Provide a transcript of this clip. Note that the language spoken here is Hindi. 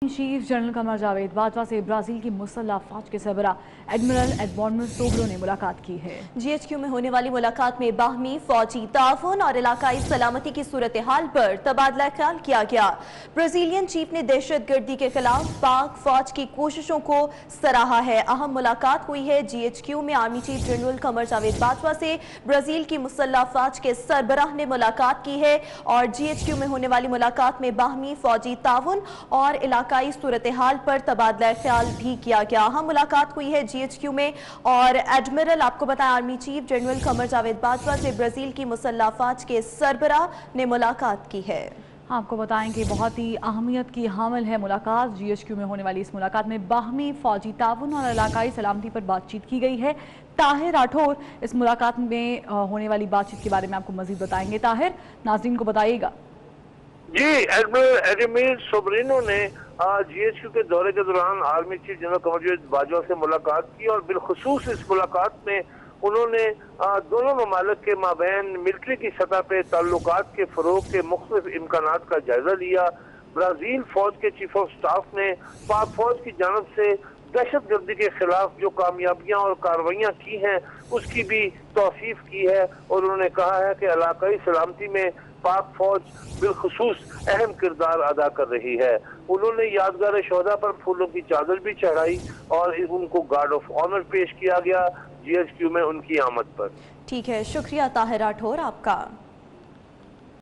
चीफ जनरल कमर जावेद बाजवा से ब्राजील की मुसल्लह फौज के सरबरा एडमिरल एडवार्डो सोबलो ने मुलाकात की है। GHQ में होने वाली मुलाकात में बाहमी फौजी ताउन और इलाकाई सलामती की सूरत हाल पर तबादला ख्याल किया गया। ब्राजीलियन चीफ ने दहशत गर्दी के खिलाफ पाक फौज की कोशिशों को सराहा है। अहम मुलाकात हुई है GHQ में army chief general Qamar Javed Bajwa से ब्राजील की मुसल्लह फौज के सरबराह ने मुलाकात की है और GHQ में होने वाली मुलाकात में बाहमी फौजी ताउन और इलाकाई सूरत हाल पर तबादला ख्याल भी किया गया। अहम मुलाकात हुई है GHQ में और एडमिरल आपको बताया army chief general Qamar Javed Bajwa से ब्राजील की मुसल्लह फौज के सरबराह ने मुलाकात की है। आपको बताएं कि बहुत ही अहमियत की हामिल है मुलाकात। GHQ में होने वाली इस मुलाकात में बाहमी फौजी ताउन और इलाकाई सलामती पर बातचीत की गई है। ताहिर राठौर इस मुलाकात में होने वाली बातचीत के बारे में आपको मजीद बताएंगे। ताहिर, नाज़रीन को बताइएगा। जी, एडमिरल सोबरिनो ने GHQ के दौरे के दौरान army chief general Qamar Javed Bajwa से मुलाकात की और बिलखुसूस इस मुलाकात में उन्होंने दोनों ममालिक के माबैन मिलिट्री की सतह पे ताल्लुकात के फरोग के मुख्तलिफ इम्कानात का जायजा लिया। ब्राजील फौज के चीफ ऑफ स्टाफ ने पाक फौज की जानब से दहशत गर्दी के खिलाफ जो कामयाबियां और कार्रवाइयां की हैं उसकी भी तौसीफ की है और उन्होंने कहा है कि इलाकाई सलामती में पाक फौज बिलखुसूस अहम किरदार अदा कर रही है। उन्होंने यादगार शोहदा पर फूलों की चादर भी चढ़ाई और उनको गार्ड ऑफ ऑनर पेश किया गया GHQ में उनकी आमद पर। ठीक है, शुक्रिया ताहिर राठौर आपका।